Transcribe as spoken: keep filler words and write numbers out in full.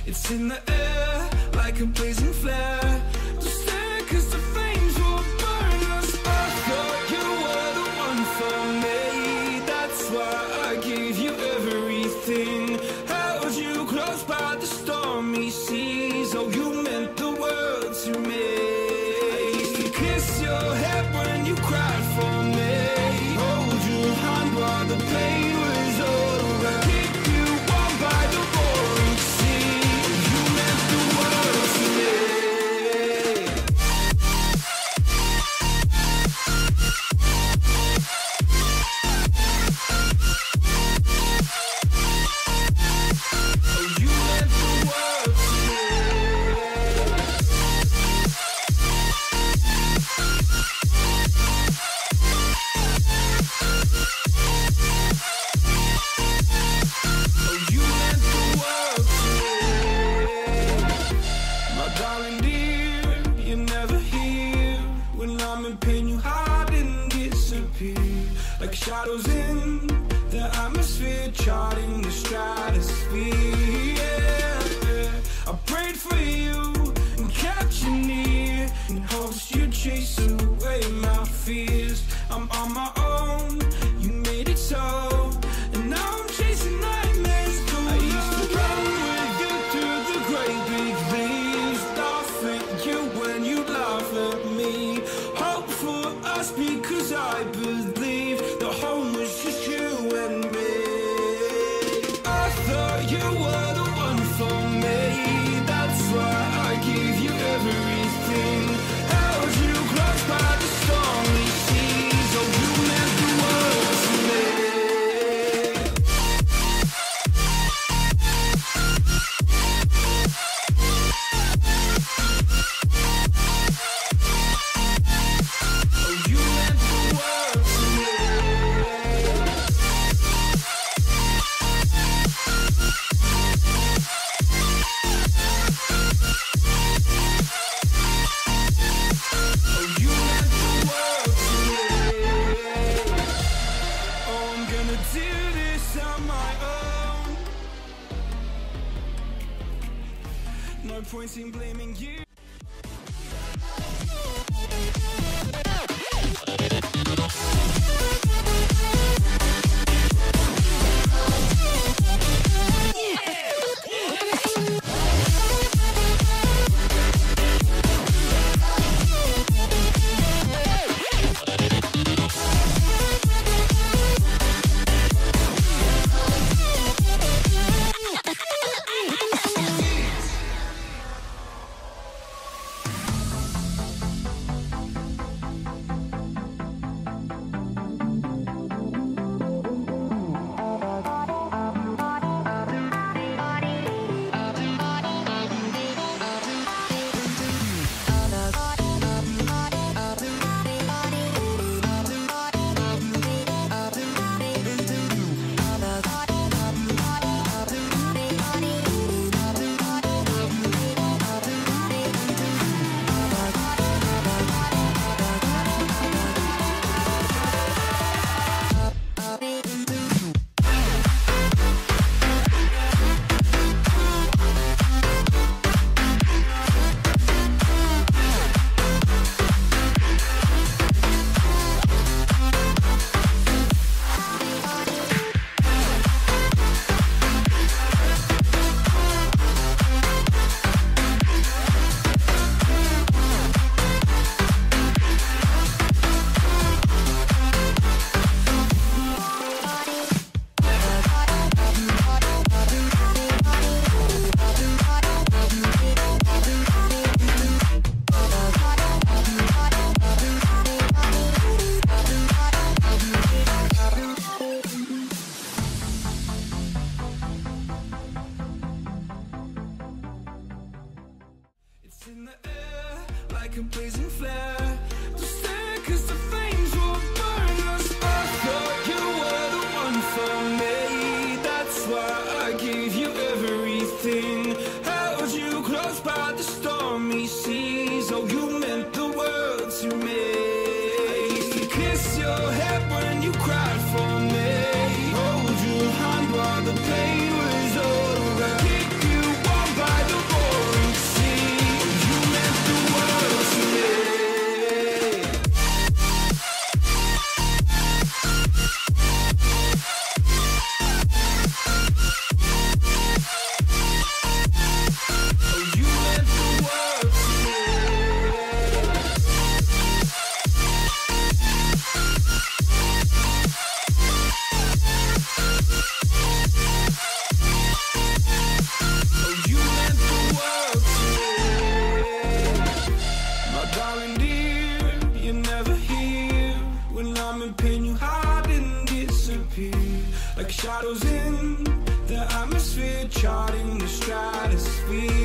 It's in the air like a blazing flare. Don't stare, cause the flames will burn us. I thought you were the one for me. That's why I gave you everything. Held you close by the stormy seas. Oh, you meant the world to me. I used to kiss your head when you cried for me. Hold your hand while the pain was over. Keep you warm by the roaring sea. You meant the world to me. Oh, you meant the world to me. Oh, you meant the world to me. My darling dear, you're never here. When I'm in pain, you hide and disappear. Like shadows in the atmosphere, charting the stratosphere. Yeah. I prayed for you and kept you near, in hopes you'd chase away my fears. I'm on my own, you made it so, and now I'm chasing nightmares. I used to run with you through the great big leaves, laugh at you when you laugh at me. Hope for us because I believe the home was just you and me. I thought you were the one for me. That's why I gave you everything. Held you close by the stormy seas. Oh, you meant the world to me. Oh, you meant the world to me. Oh, you meant the world to me. Oh, I'm gonna do this on my own. No point in blaming you. It's in the air like a blazing flare. Don't stare, cause the flames will burn us. I thought you were the one for me. That's why I gave you everything. Held you close by the stormy seas. Oh, you meant the world to me. I used to kiss your head when you cried for me. Hold your hand while the pain was over. Keep you warm by like shadows in the atmosphere, charting the stratosphere.